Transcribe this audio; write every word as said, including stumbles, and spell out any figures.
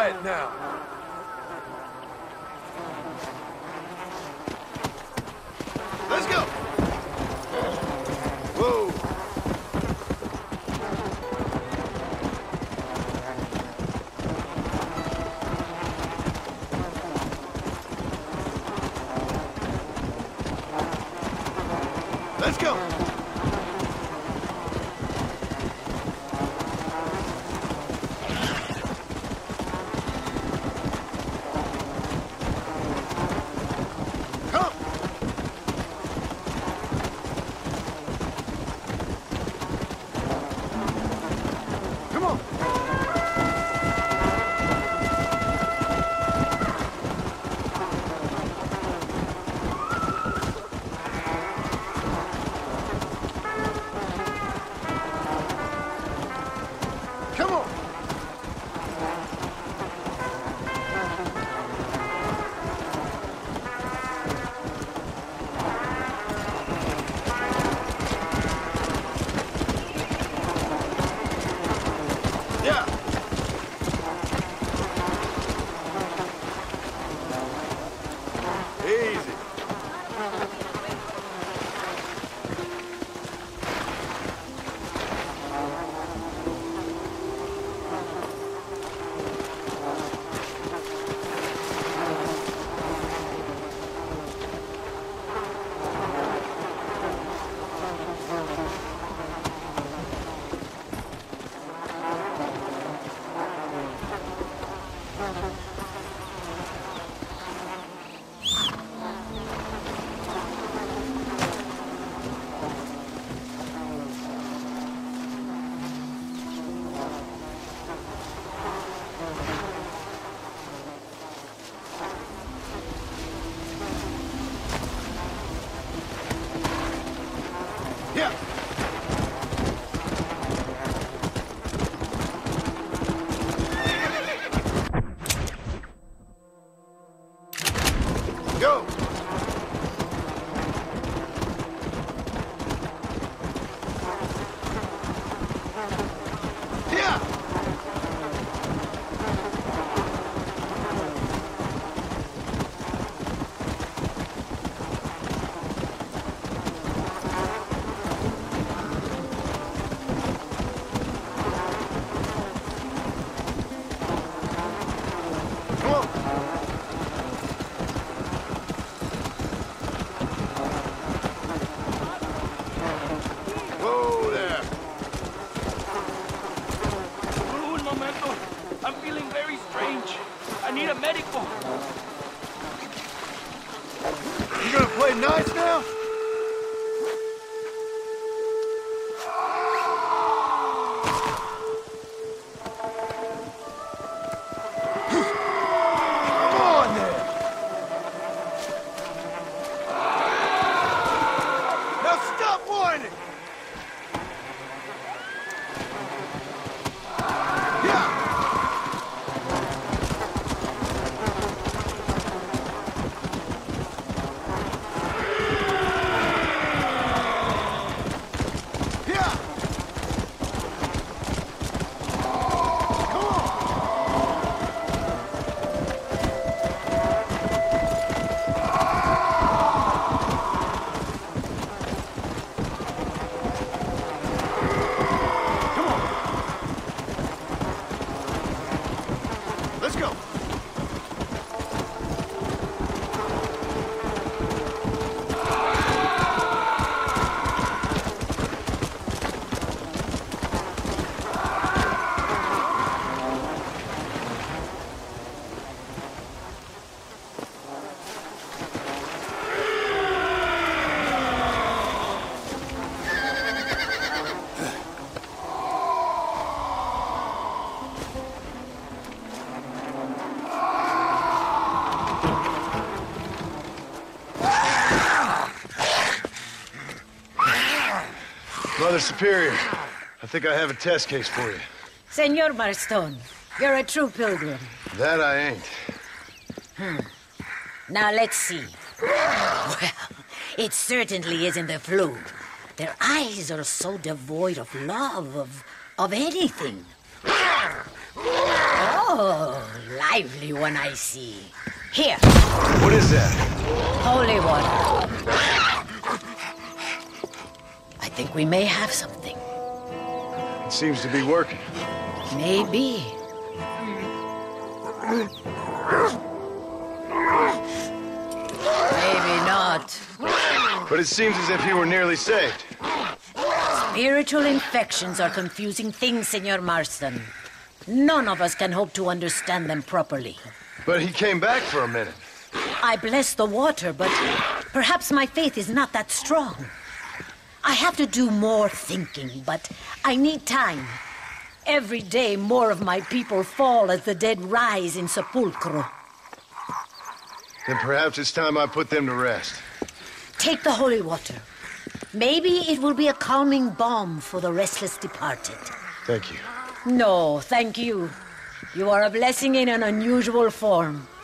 quiet now. Let's go! Whoa! Let's go! Go! Yeah! Come on! I'm feeling very strange. I need a medical. You gonna play nice now? Come on then! Now stop whining! Yeah! Let's go. Mother Superior, I think I have a test case for you. Senor Marston, you're a true pilgrim. That I ain't. Hmm. Now let's see. Well, it certainly isn't the flu. Their eyes are so devoid of love, of, of anything. Oh, lively one I see. Here, What is that? holy water. I think we may have something. It seems to be working. Maybe. Maybe not. But it seems as if he were nearly saved. Spiritual infections are confusing things, Senor Marston. None of us can hope to understand them properly. But he came back for a minute. I bless the water, but perhaps my faith is not that strong. I have to do more thinking, but I need time. Every day, more of my people fall as the dead rise in sepulchro. Then perhaps it's time I put them to rest. Take the holy water. Maybe it will be a calming balm for the restless departed. Thank you. No, thank you. You are a blessing in an unusual form.